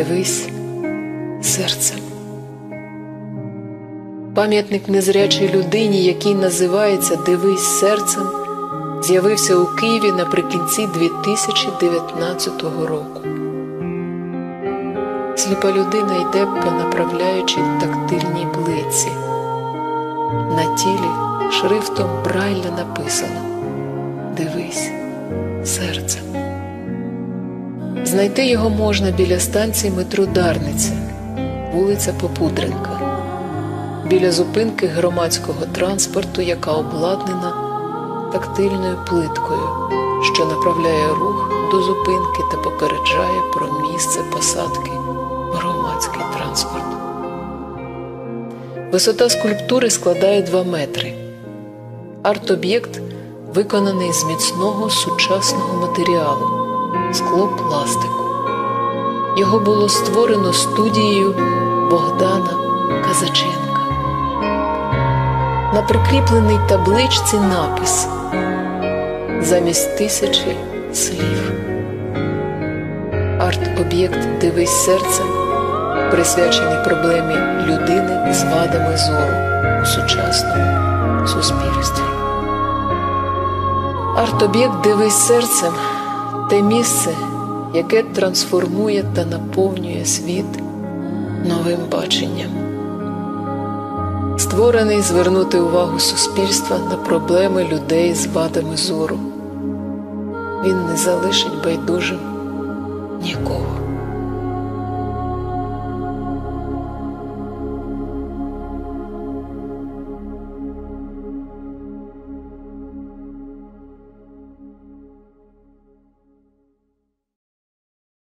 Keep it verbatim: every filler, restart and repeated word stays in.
Дивись серцем. Пам'ятник незрячій людині, який називається «Дивись серцем», з'явився у Києві наприкінці дві тисячі дев'ятнадцятого року. Сліпа людина йде по направляючій тактильній плитці. На тілі шрифтом Брайля написано «Дивись серцем». Знайти його можна біля станції метро Дарниця, вулиця Попудренка, біля зупинки громадського транспорту, яка обладнана тактильною плиткою, що направляє рух до зупинки та попереджає про місце посадки громадський транспорт. Висота скульптури складає два метри. Арт-об'єкт виконаний з міцного сучасного матеріалу – склопластику. Його було створено студією Богдана Казаченка. На прикріпленій табличці напис замість тисячі слів. Арт-об'єкт «Дивись серцем» присвячений проблемі людини з вадами зору у сучасному суспільстві. Арт-об'єкт «Дивись серцем» – те місце, яке трансформує та наповнює світ новим баченням. Створений звернути увагу суспільства на проблеми людей з вадами зору. Він не залишить байдужим нікого.